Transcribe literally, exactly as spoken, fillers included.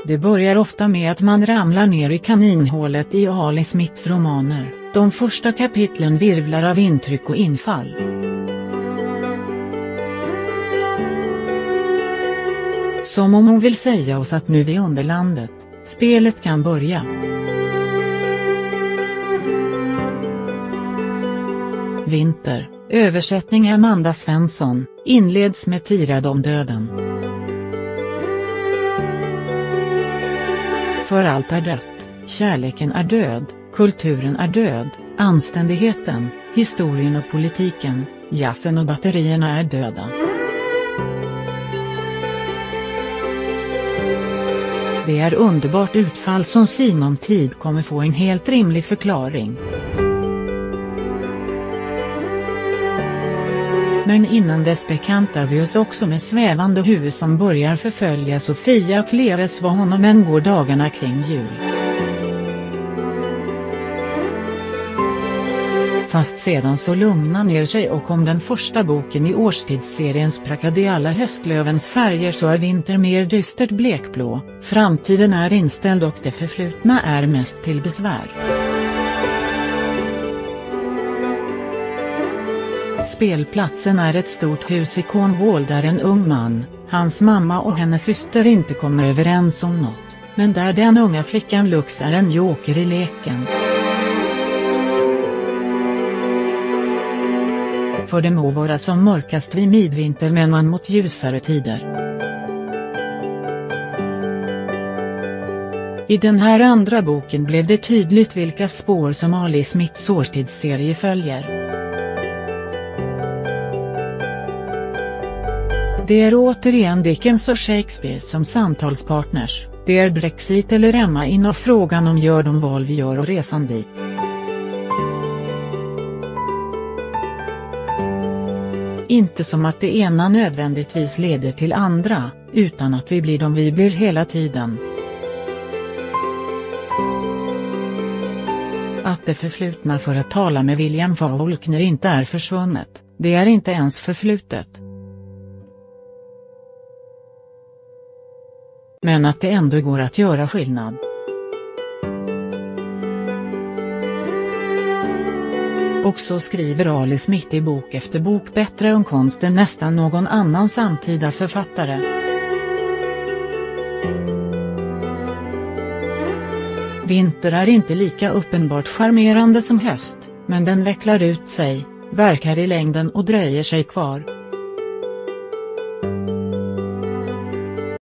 Det börjar ofta med att man ramlar ner i kaninhålet i Ali Smiths romaner. De första kapitlen virvlar av intryck och infall. Som om hon vill säga oss att nu är underlandet, spelet kan börja. Vinter, översättning Amanda Svensson, inleds med tirad om döden. För allt är dött, kärleken är död, kulturen är död, anständigheten, historien och politiken, jazzen och batterierna är döda. Det är underbart utfall som sinom tid kommer få en helt rimlig förklaring. Men innan dess bekantar vi oss också med svävande huvud som börjar förfölja Sofia Kleves vad honom än går dagarna kring jul. Fast sedan så lugnar ner sig och om den första boken i årstidsserien sprakade i alla höstlövens färger så är vinter mer dystert blekblå, framtiden är inställd och det förflutna är mest till besvär. Spelplatsen är ett stort hus i Cornwall där en ung man, hans mamma och hennes syster inte kommer överens om något, men där den unga flickan Lux är en joker i leken. För det må vara som mörkast vid midvinter men man mot ljusare tider. I den här andra boken blev det tydligt vilka spår som Ali Smiths årstidsserie följer. Det är återigen Dickens och Shakespeare som samtalspartners, det är Brexit eller Emma in och frågan om gör de val vi gör och resan dit. Inte som att det ena nödvändigtvis leder till andra, utan att vi blir de vi blir hela tiden. Att det förflutna för att tala med William Faulkner inte är försvunnet, det är inte ens förflutet. Men att det ändå går att göra skillnad. Och så skriver Ali Smith i bok efter bok bättre om konst än nästan någon annan samtida författare. Vinter är inte lika uppenbart charmerande som höst, men den vecklar ut sig, verkar i längden och dröjer sig kvar.